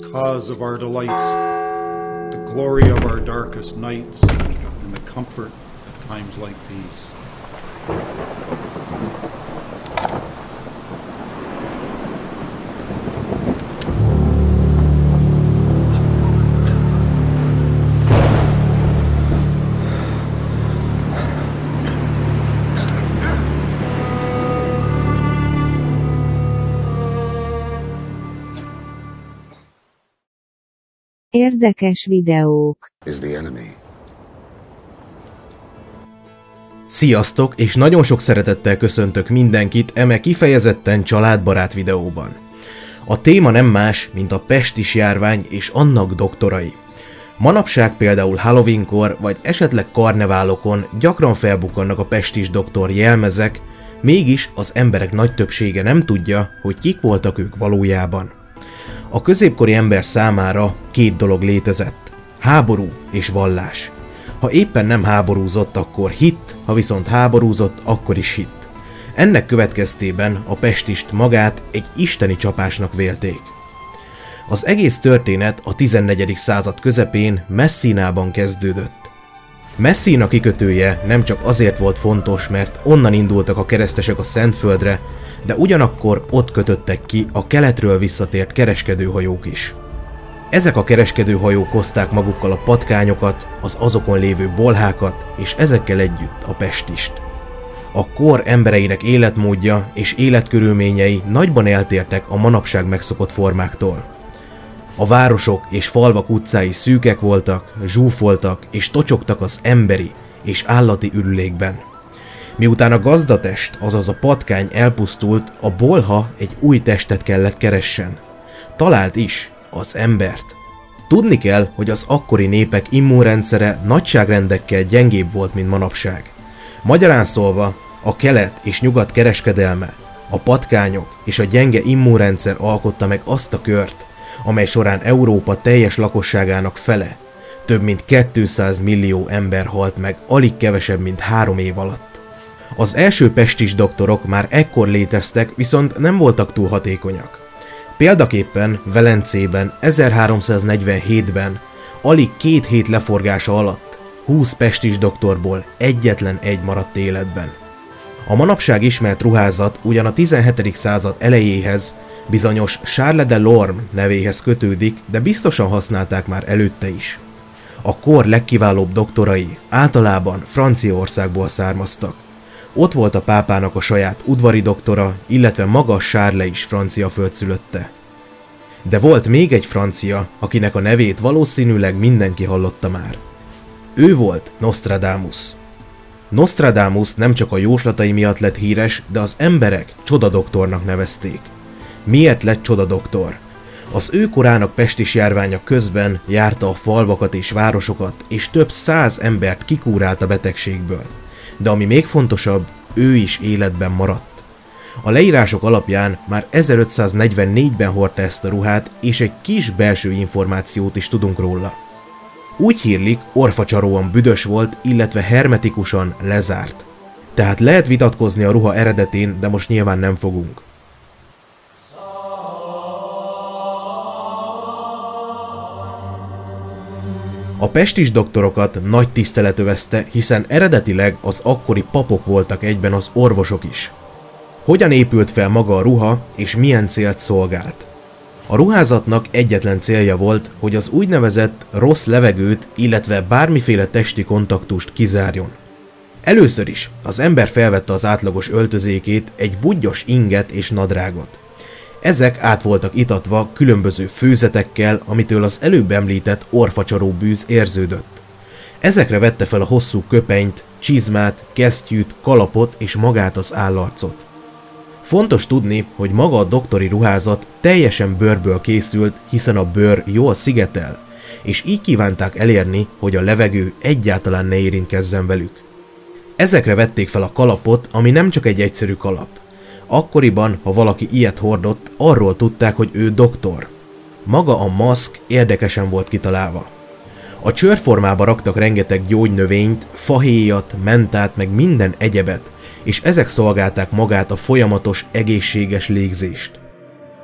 cause of our delights, the glory of our darkest nights, and the comfort at times like these. Érdekes videók. Sziasztok, és nagyon sok szeretettel köszöntök mindenkit eme kifejezetten családbarát videóban. A téma nem más, mint a pestis járvány és annak doktorai. Manapság például Halloweenkor vagy esetleg karneválokon gyakran felbukkannak a pestis doktor jelmezek, mégis az emberek nagy többsége nem tudja, hogy kik voltak ők valójában. A középkori ember számára két dolog létezett: háború és vallás. Ha éppen nem háborúzott, akkor hitt, ha viszont háborúzott, akkor is hitt. Ennek következtében a pestist magát egy isteni csapásnak vélték. Az egész történet a 14. század közepén Messinában kezdődött. Messina kikötője nem csak azért volt fontos, mert onnan indultak a keresztesek a Szentföldre, de ugyanakkor ott kötöttek ki a keletről visszatért kereskedőhajók is. Ezek a kereskedőhajók hozták magukkal a patkányokat, az azokon lévő bolhákat, és ezekkel együtt a pestist. A kor embereinek életmódja és életkörülményei nagyban eltértek a manapság megszokott formáktól. A városok és falvak utcái szűkek voltak, zsúfoltak és tocsogtak az emberi és állati ürülékben. Miután a gazdatest, azaz a patkány elpusztult, a bolha egy új testet kellett keressen. Talált is, az embert. Tudni kell, hogy az akkori népek immunrendszere nagyságrendekkel gyengébb volt, mint manapság. Magyarán szólva, a kelet és nyugat kereskedelme, a patkányok és a gyenge immunrendszer alkotta meg azt a kört, amely során Európa teljes lakosságának fele, több mint 200 millió ember halt meg alig kevesebb, mint 3 év alatt. Az első pestis doktorok már ekkor léteztek, viszont nem voltak túl hatékonyak. Példaképpen Velencében 1347-ben alig 2 hét leforgása alatt 20 pestis doktorból egyetlen egy maradt életben. A manapság ismert ruházat ugyan a 17. század elejéhez, bizonyos Charles de Lorme nevéhez kötődik, de biztosan használták már előtte is. A kor legkiválóbb doktorai általában Franciaországból származtak. Ott volt a pápának a saját udvari doktora, illetve maga Charles is francia földszülötte. De volt még egy francia, akinek a nevét valószínűleg mindenki hallotta már. Ő volt Nostradamus. Nostradamus nem csak a jóslatai miatt lett híres, de az emberek csodadoktornak nevezték. Miért lett csodadoktor? Az ő korának pestis járványa közben járta a falvakat és városokat, és több 100 embert kikúrált a betegségből. De ami még fontosabb, ő is életben maradt. A leírások alapján már 1544-ben hordta ezt a ruhát, és egy kis belső információt is tudunk róla. Úgy hírlik, orfacsaróan büdös volt, illetve hermetikusan lezárt. Tehát lehet vitatkozni a ruha eredetén, de most nyilván nem fogunk. A pestis doktorokat nagy tisztelet övezte, hiszen eredetileg az akkori papok voltak egyben az orvosok is. Hogyan épült fel maga a ruha, és milyen célt szolgált? A ruházatnak egyetlen célja volt, hogy az úgynevezett rossz levegőt, illetve bármiféle testi kontaktust kizárjon. Először is az ember felvette az átlagos öltözékét, egy budgyos inget és nadrágot. Ezek át voltak itatva különböző főzetekkel, amitől az előbb említett orfacsaró bűz érződött. Ezekre vette fel a hosszú köpenyt, csizmát, kesztyűt, kalapot és magát az állarcot. Fontos tudni, hogy maga a doktori ruházat teljesen bőrből készült, hiszen a bőr jól szigetel, és így kívánták elérni, hogy a levegő egyáltalán ne érintkezzen velük. Ezekre vették fel a kalapot, ami nem csak egy egyszerű kalap. Akkoriban, ha valaki ilyet hordott, arról tudták, hogy ő doktor. Maga a maszk érdekesen volt kitalálva. A csőrformába raktak rengeteg gyógynövényt, fahéjat, mentát, meg minden egyebet, és ezek szolgálták magát a folyamatos, egészséges légzést.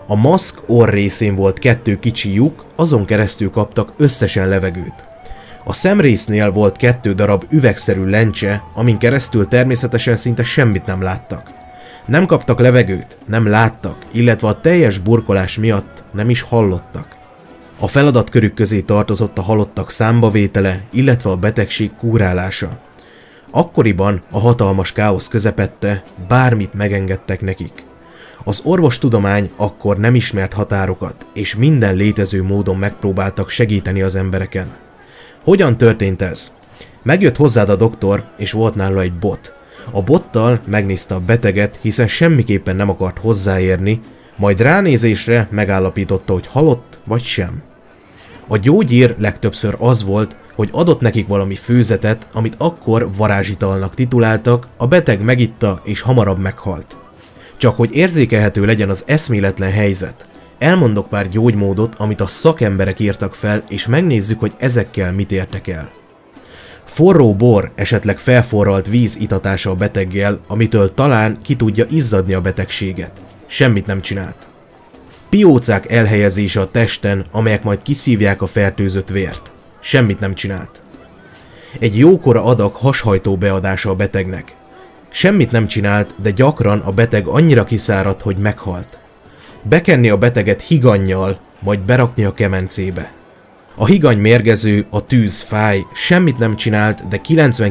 A maszk orrrészén volt 2 kicsi lyuk, azon keresztül kaptak összesen levegőt. A szemrésznél volt 2 darab üvegszerű lencse, amin keresztül természetesen szinte semmit nem láttak. Nem kaptak levegőt, nem láttak, illetve a teljes burkolás miatt nem is hallottak. A feladatkörük közé tartozott a halottak számbavétele, illetve a betegség kúrálása. Akkoriban a hatalmas káosz közepette bármit megengedtek nekik. Az orvostudomány akkor nem ismert határokat, és minden létező módon megpróbáltak segíteni az embereken. Hogyan történt ez? Megjött hozzád a doktor, és volt nála egy bot. A bottal megnézte a beteget, hiszen semmiképpen nem akart hozzáérni, majd ránézésre megállapította, hogy halott vagy sem. A gyógyír legtöbbször az volt, hogy adott nekik valami főzetet, amit akkor varázsitalnak tituláltak, a beteg megitta és hamarabb meghalt. Csak hogy érzékelhető legyen az eszméletlen helyzet, elmondok pár gyógymódot, amit a szakemberek írtak fel, és megnézzük, hogy ezekkel mit értek el. Forró bor, esetleg felforralt víz itatása a beteggel, amitől talán ki tudja izzadni a betegséget. Semmit nem csinált. Piócák elhelyezése a testen, amelyek majd kiszívják a fertőzött vért. Semmit nem csinált. Egy jókora adag hashajtó beadása a betegnek. Semmit nem csinált, de gyakran a beteg annyira kiszáradt, hogy meghalt. Bekenni a beteget higannyal, majd berakni a kemencébe. A higany mérgező, a tűz fáj, semmit nem csinált, de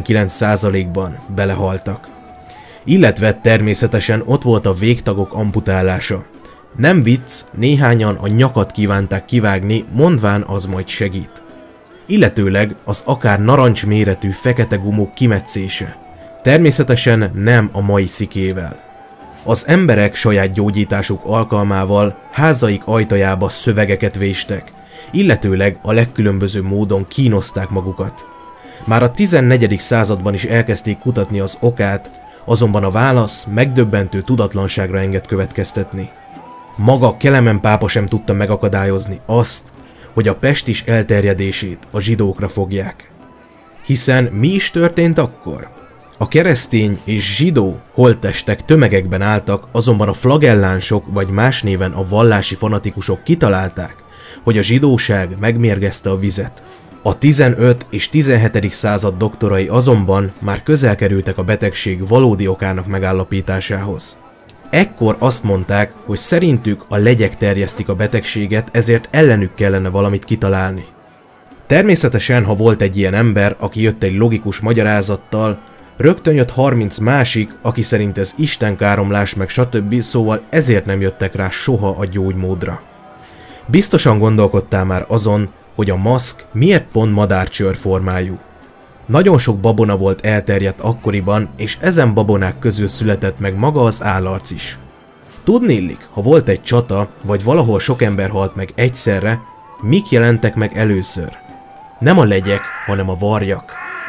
99%-ban belehaltak. Illetve természetesen ott volt a végtagok amputálása. Nem vicc, néhányan a nyakat kívánták kivágni, mondván az majd segít. Illetőleg az akár narancs méretű fekete gumók kimetszése. Természetesen nem a mai szikével. Az emberek saját gyógyításuk alkalmával házaik ajtajába szövegeket véstek, illetőleg a legkülönbözőbb módon kínozták magukat. Már a 14. században is elkezdték kutatni az okát, azonban a válasz megdöbbentő tudatlanságra enged következtetni. Maga Kelemen pápa sem tudta megakadályozni azt, hogy a pestis elterjedését a zsidókra fogják. Hiszen mi is történt akkor? A keresztény és zsidó holttestek tömegekben álltak, azonban a flagellánsok vagy más néven a vallási fanatikusok kitalálták, hogy a zsidóság megmérgezte a vizet. A 15. és 17. század doktorai azonban már közel kerültek a betegség valódi okának megállapításához. Ekkor azt mondták, hogy szerintük a legyek terjesztik a betegséget, ezért ellenük kellene valamit kitalálni. Természetesen, ha volt egy ilyen ember, aki jött egy logikus magyarázattal, rögtön jött 30 másik, aki szerint ez istenkáromlás meg stb., szóval ezért nem jöttek rá soha a gyógymódra. Biztosan gondolkodtál már azon, hogy a maszk miért pont madárcsőr formájú. Nagyon sok babona volt elterjedt akkoriban, és ezen babonák közül született meg maga az állarc is. Tudniillik, ha volt egy csata, vagy valahol sok ember halt meg egyszerre, mik jelentek meg először? Nem a legyek, hanem a varjak.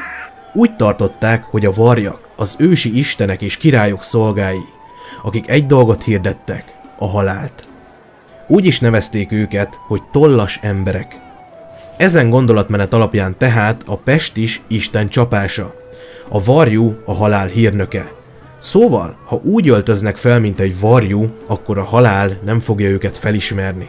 Úgy tartották, hogy a varjak az ősi istenek és királyok szolgái, akik egy dolgot hirdettek, a halált. Úgy is nevezték őket, hogy tollas emberek. Ezen gondolatmenet alapján tehát a pestis Isten csapása, a varjú a halál hírnöke. Szóval, ha úgy öltöznek fel, mint egy varjú, akkor a halál nem fogja őket felismerni.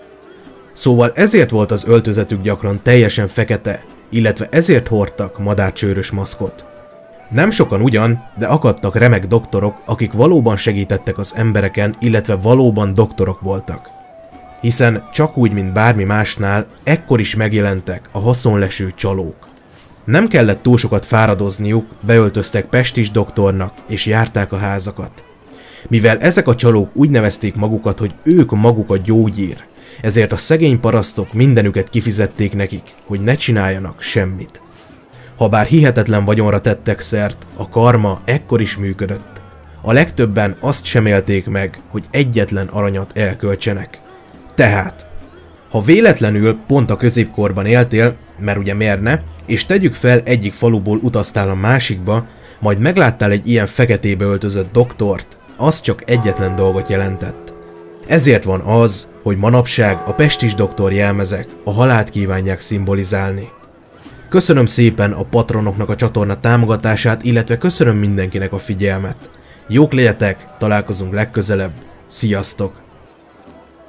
Szóval ezért volt az öltözetük gyakran teljesen fekete, illetve ezért hordtak madárcsőrös maszkot. Nem sokan ugyan, de akadtak remek doktorok, akik valóban segítettek az embereken, illetve valóban doktorok voltak. Hiszen csak úgy, mint bármi másnál, ekkor is megjelentek a haszonleső csalók. Nem kellett túl sokat fáradozniuk, beöltöztek pestis doktornak, és járták a házakat. Mivel ezek a csalók úgy nevezték magukat, hogy ők maguk a gyógyír, ezért a szegény parasztok mindenüket kifizették nekik, hogy ne csináljanak semmit. Habár hihetetlen vagyonra tettek szert, a karma ekkor is működött. A legtöbben azt sem élték meg, hogy egyetlen aranyat elköltsenek. Tehát, ha véletlenül pont a középkorban éltél, mert ugye miért ne, és tegyük fel egyik faluból utaztál a másikba, majd megláttál egy ilyen feketébe öltözött doktort, az csak egyetlen dolgot jelentett. Ezért van az, hogy manapság a pestis doktor jelmezek a halált kívánják szimbolizálni. Köszönöm szépen a patronoknak a csatorna támogatását, illetve köszönöm mindenkinek a figyelmet. Jók legyetek, találkozunk legközelebb, sziasztok!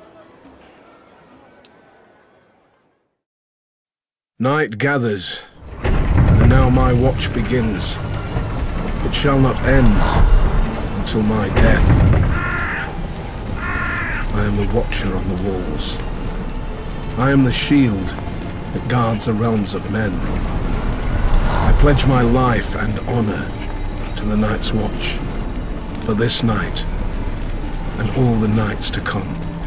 Night gathers, and now my watch begins. It shall not end until my death. I am the watcher on the walls. I am the shield that guards the realms of men. I pledge my life and honor to the Night's Watch, for this night and all the nights to come.